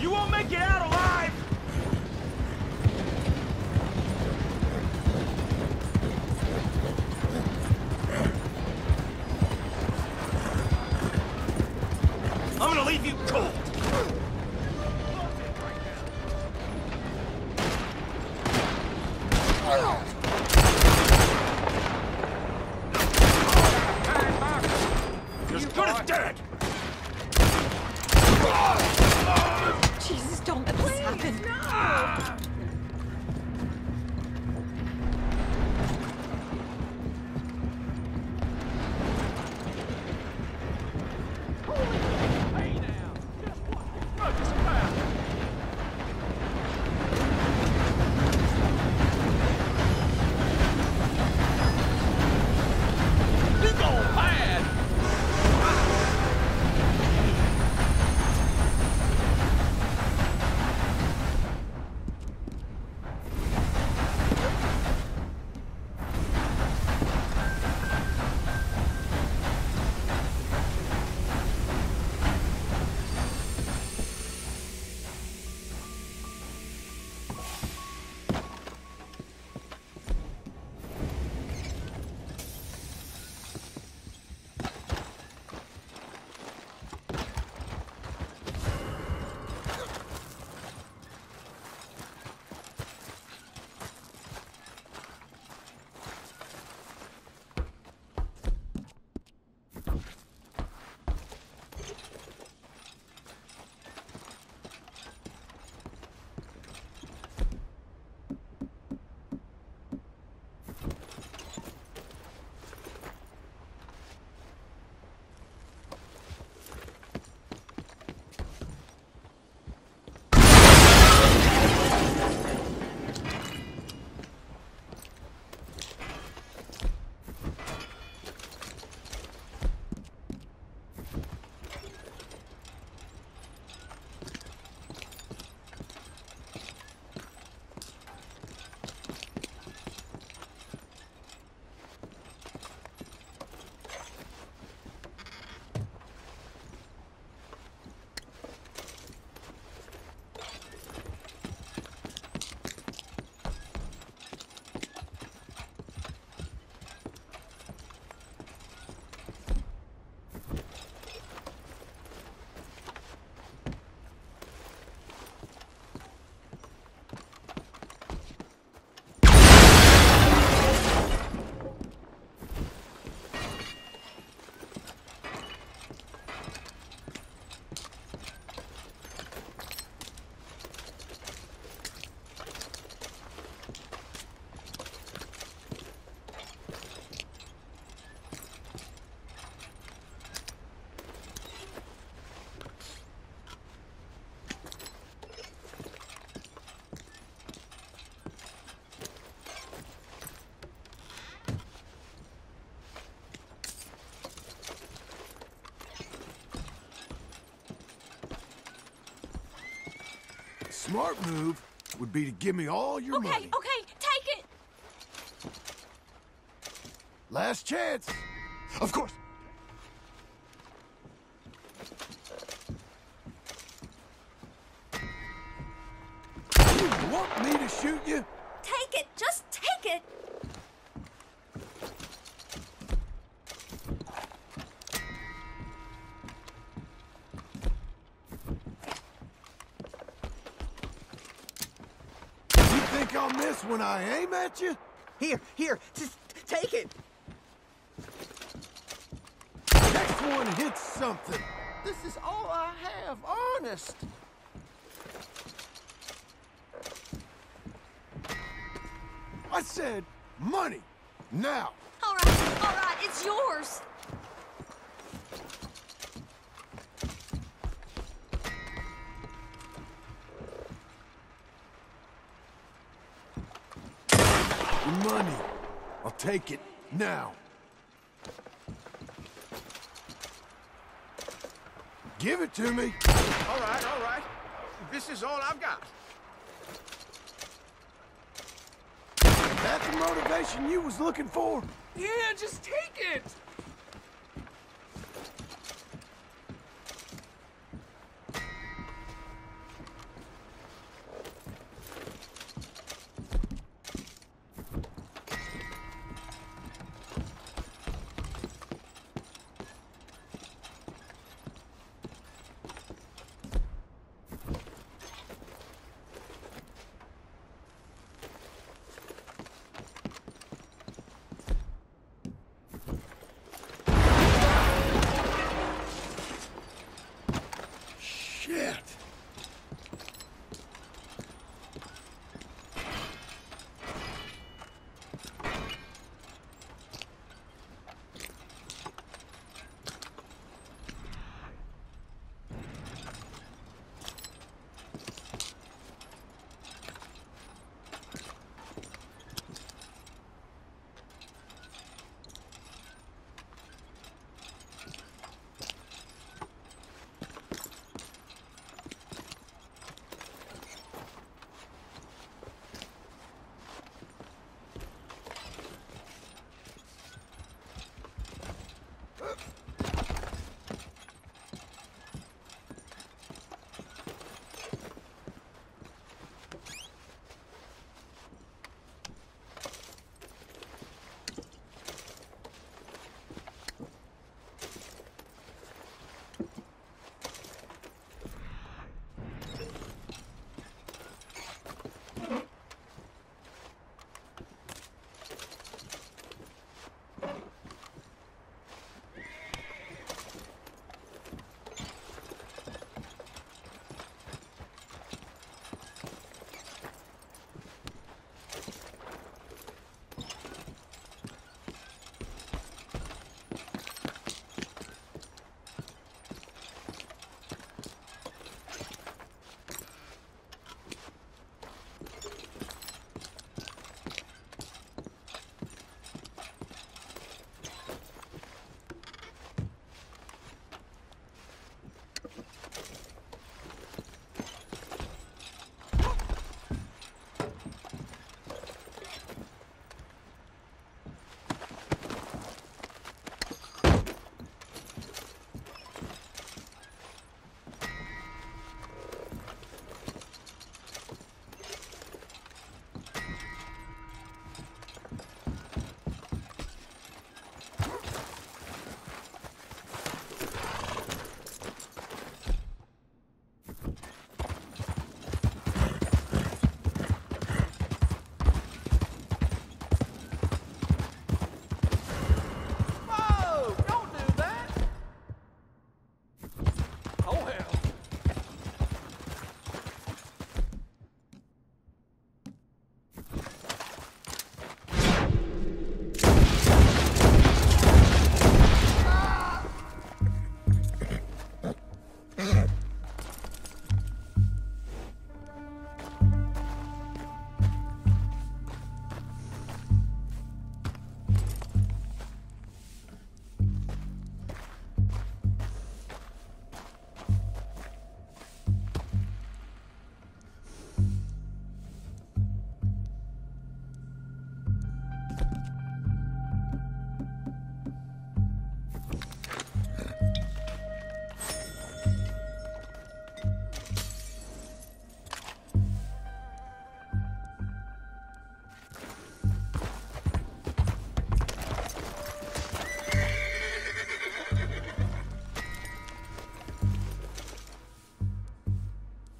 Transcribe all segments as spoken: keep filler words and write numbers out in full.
You won't make it out alive! I'm gonna leave you cold! You're as good as dead! Jesus, don't let this happen. No! Smart move would be to give me all your Okay, money. okay, take it! Last chance. Of course. You want me to shoot you? Take it! Just take it! You think I'll miss when I aim at you? Here, here, just take it. Next one hits something. This is all I have, honest. I said money. Now. All right, all right, it's yours. Your money. I'll take it now. Give it to me. All right, all right. This is all I've got. That's the motivation you was looking for? Yeah, just take it.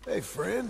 Hey, friend.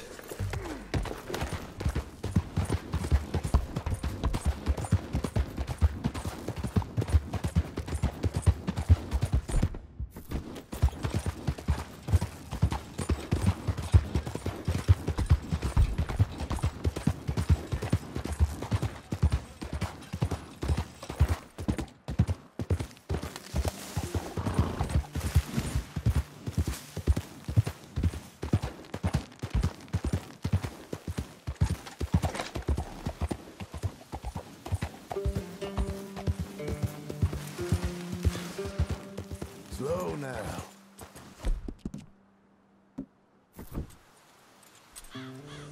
Slow now.